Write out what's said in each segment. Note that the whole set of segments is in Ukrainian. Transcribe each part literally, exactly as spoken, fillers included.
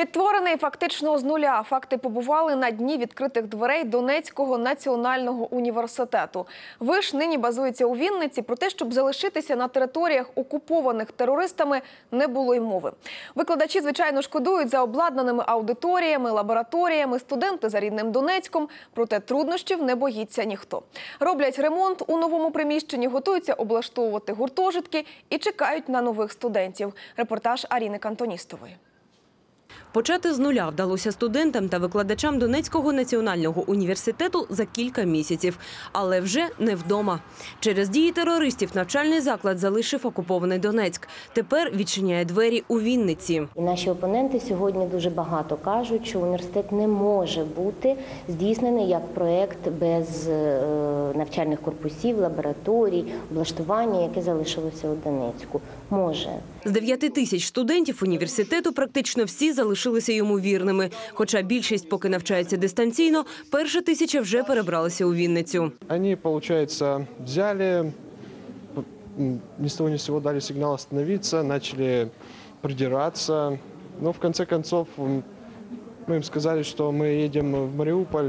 Відтворений фактично з нуля. Факти побували на дні відкритих дверей Донецького національного університету. Виш нині базується у Вінниці, про те, щоб залишитися на територіях, окупованих терористами, не було й мови. Викладачі, звичайно, шкодують за обладнаними аудиторіями, лабораторіями, студенти за рідним Донецьком, проте труднощів не боїться ніхто. Роблять ремонт у новому приміщенні, готуються облаштовувати гуртожитки і чекають на нових студентів. Репортаж Аріни Кантоністової. Почати з нуля вдалося студентам та викладачам Донецького національного університету за кілька місяців. Але вже не вдома. Через дії терористів навчальний заклад залишив окупований Донецьк. Тепер відчиняє двері у Вінниці. І наші опоненти сьогодні дуже багато кажуть, що університет не може бути здійснений як проєкт без навчальних корпусів, лабораторій, облаштування, яке залишилося у Донецьку. Може. З дев'яти тисяч студентів університету практично всі залишилися йому вірними. Хоча більшість поки навчається дистанційно, перша тисяча вже перебралися у Вінницю. Вони, виходить, взяли, ні з того ні з сього дали сигнал остановитися, почали придиратися. Но в конце концов ми їм сказали, що ми їдемо в Маріуполь,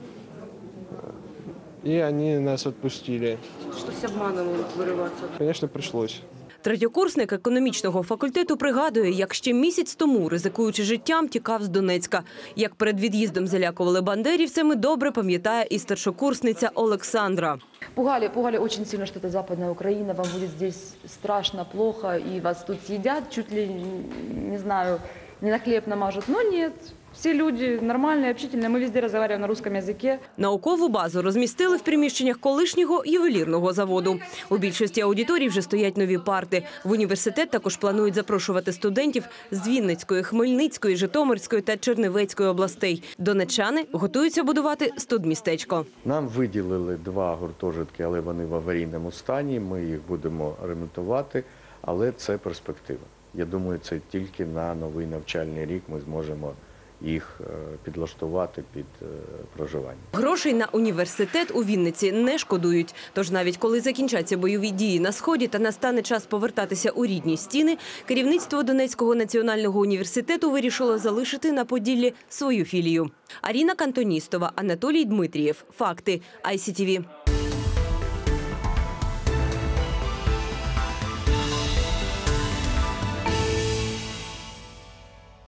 і вони нас відпустили. Щось обманом вириватися? Звісно, прийшлося. Третьокурсник економічного факультету пригадує, як ще місяць тому, ризикуючи життям, тікав з Донецька. Як перед від'їздом залякували бандерівцями, добре пам'ятає і старшокурсниця Олександра. Пугали, пугали очень сильно, что это Западная Украина, вам будет здесь страшно, плохо, и вас тут съедят, чуть ли, не знаю, не на хлеб намажут. Но нет. Всі люди нормальні, общительні, ми везде розмовляємо на русском язикі. Наукову базу розмістили в приміщеннях колишнього ювелірного заводу. У більшості аудиторій вже стоять нові парти. В університет також планують запрошувати студентів з Вінницької, Хмельницької, Житомирської та Чернівецької областей. Донеччани готуються будувати студмістечко. Нам виділили два гуртожитки, але вони в аварійному стані. Ми їх будемо ремонтувати, але це перспектива. Я думаю, це тільки на новий навчальний рік ми зможемо їх підлаштувати під проживання. Грошей на університет у Вінниці не шкодують. Тож навіть коли закінчаться бойові дії на Сході та настане час повертатися у рідні стіни, керівництво Донецького національного університету вирішило залишити на Поділлі свою філію. Аріна Кантоністова, Анатолій Дмитрієв. Факти. ай сі ті ві.